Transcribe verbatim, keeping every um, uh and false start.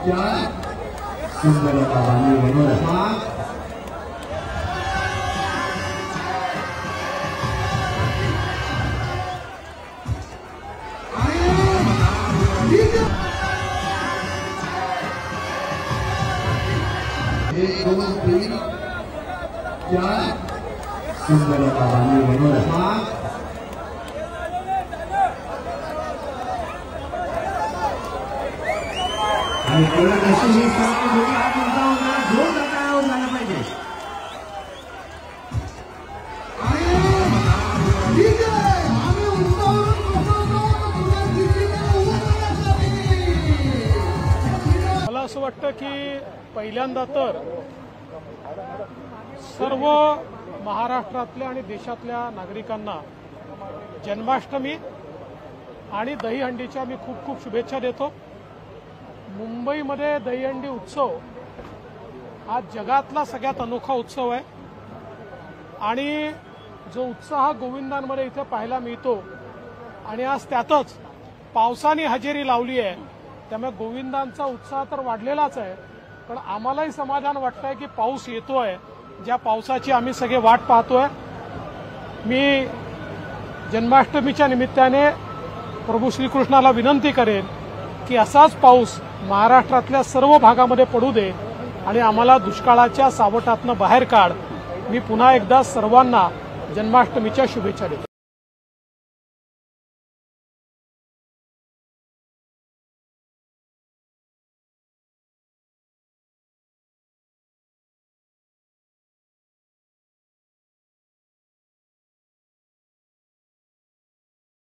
चार सुंदर पावानी मनोहर पाच एक दोन तीन चार सुंदर पावानी मनोहर पाच आणि कोणाशी ही साथ होती आज उंचावणार दोन गटावर झाला पाहिजे मला असं वाटतं की पहिल्यांदा तर सर्व महाराष्ट्रातल्या आणि देशातल्या नागरिकांना जन्माष्टमी आणि दहीहंडीच्या मी खूप खूप शुभेच्छा देतो। मुंबईमध्ये दहीहंडी उत्सव हा जगातला सगळ्यात अनोखा उत्सव आहे आणि जो उत्साह गोविंदांमध्ये इथे पाहायला मिळतो आणि आज त्यातच पावसाने हजेरी लावली आहे, त्यामुळे गोविंदांचा उत्साह तर वाढलेलाच आहे, पण आम्हालाही समाधान वाटतंय की पाऊस येतोय, ज्या पावसाची आम्ही सगळे वाट पाहतोय। मी जन्माष्टमीच्या निमित्ताने प्रभू श्रीकृष्णाला विनंती करेन की असाच पाऊस महाराष्ट्रातल्या सर्व भागामध्ये पडू दे आणि आम्हाला दुष्काळाच्या सावटातनं बाहेर काढ। मी पुन्हा एकदा सर्वांना जन्माष्टमीच्या शुभेच्छा देतो।